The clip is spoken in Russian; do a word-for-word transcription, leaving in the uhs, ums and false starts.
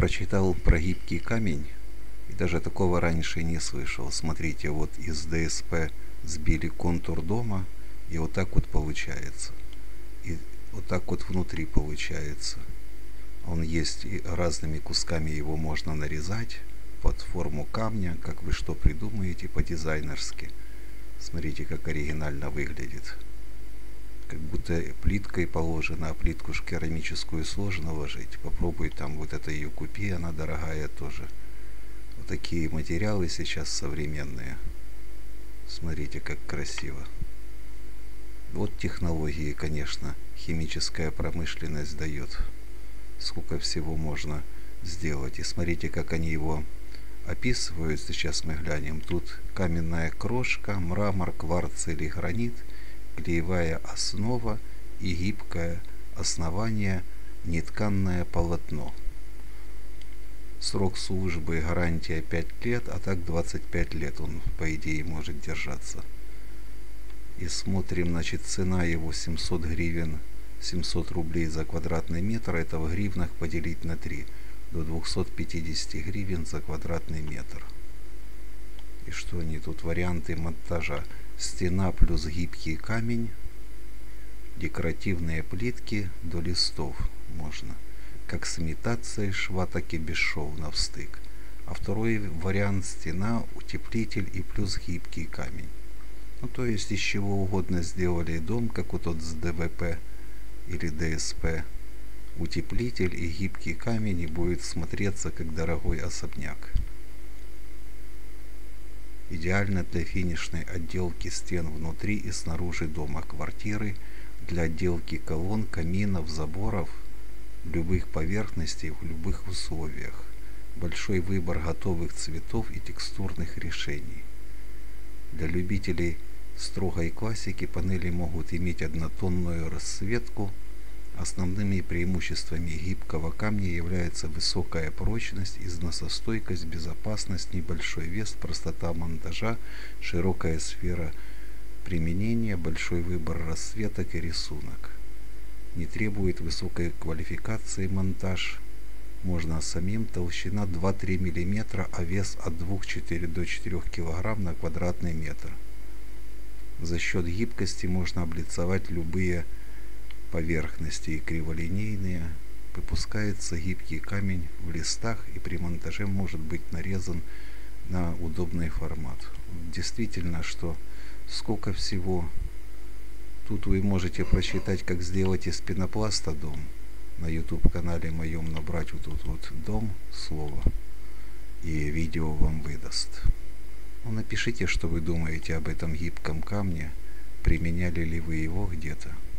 прочитал про гибкий камень и даже такого раньше не слышал. Смотрите, вот из ДСП сбили контур дома, и вот так вот получается. И вот так вот внутри получается. Он есть, и разными кусками его можно нарезать под форму камня, как вы что придумаете, по-дизайнерски. Смотрите, как оригинально выглядит. Как будто плиткой положено, а плитку ж керамическую сложно ложить. Попробуй там, вот это ее купи, она дорогая тоже. Вот такие материалы сейчас современные. Смотрите, как красиво. Вот технологии, конечно, химическая промышленность дает. Сколько всего можно сделать. И смотрите, как они его описывают. Сейчас мы глянем. Тут каменная крошка, мрамор, кварц или гранит, клеевая основа и гибкое основание, нетканное полотно. Срок службы и гарантия пять лет, а так двадцать пять лет он, по идее, может держаться. И смотрим, значит, цена его семьсот гривен, семьсот рублей за квадратный метр. Это в гривнах поделить на три. До двухсот пятидесяти гривен за квадратный метр. И что они тут? Варианты монтажа. Стена плюс гибкий камень, декоративные плитки до листов можно. Как с имитацией шва, так и без шов навстык. А второй вариант — стена, утеплитель и плюс гибкий камень. Ну, то есть из чего угодно сделали дом, как вот тот с ДВП или ДСП. Утеплитель и гибкий камень, и будет смотреться как дорогой особняк. Идеально для финишной отделки стен внутри и снаружи дома, квартиры, для отделки колонн, каминов, заборов, любых поверхностей в любых условиях. Большой выбор готовых цветов и текстурных решений. Для любителей строгой классики панели могут иметь однотонную расцветку. Основными преимуществами гибкого камня является высокая прочность, износостойкость, безопасность, небольшой вес, простота монтажа, широкая сфера применения, большой выбор расцветок и рисунок. Не требует высокой квалификации монтаж. Можно самим. Толщина два-три миллиметра, а вес от двух до четырёх килограмм на квадратный метр. За счет гибкости можно облицовать любые поверхности и криволинейные. Выпускается гибкий камень в листах и при монтаже может быть нарезан на удобный формат. Действительно, что сколько всего. Тут вы можете прочитать, как сделать из пенопласта дом. На YouTube канале моем набрать вот тут вот дом, слово, и видео вам выдаст. Ну, напишите, что вы думаете об этом гибком камне, применяли ли вы его где-то.